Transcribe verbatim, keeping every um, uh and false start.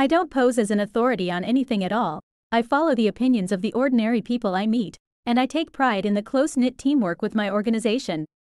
I don't pose as an authority on anything at all. I follow the opinions of the ordinary people I meet, and I take pride in the close-knit teamwork with my organization.